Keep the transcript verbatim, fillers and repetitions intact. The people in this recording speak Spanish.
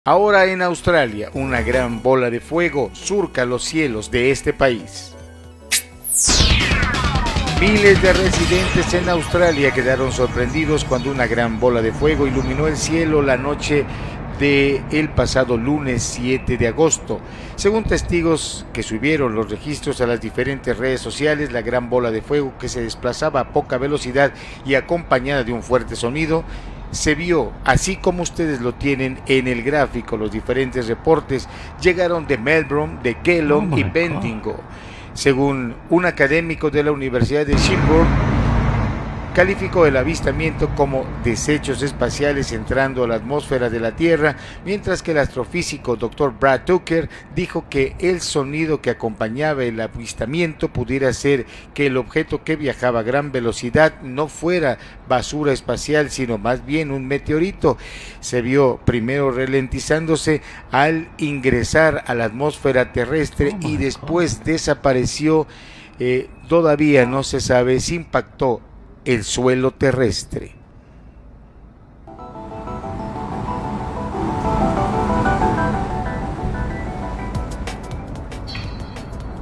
Ahora en Australia, una gran bola de fuego surca los cielos de este país. Miles de residentes en Australia quedaron sorprendidos cuando una gran bola de fuego iluminó el cielo la noche del pasado lunes siete de agosto. Según testigos que subieron los registros a las diferentes redes sociales, la gran bola de fuego, que se desplazaba a poca velocidad y acompañada de un fuerte sonido, se vio, así como ustedes lo tienen en el gráfico. Los diferentes reportes llegaron de Melbourne, de Geelong oh y Bendigo. Según un académico de la Universidad de Shelbourne, calificó el avistamiento como desechos espaciales entrando a la atmósfera de la Tierra, mientras que el astrofísico doctor Brad Tucker dijo que el sonido que acompañaba el avistamiento pudiera ser que el objeto, que viajaba a gran velocidad, no fuera basura espacial, sino más bien un meteorito. Se vio primero ralentizándose al ingresar a la atmósfera terrestre oh y después God. desapareció. Eh, todavía no se sabe si impactó el suelo terrestre.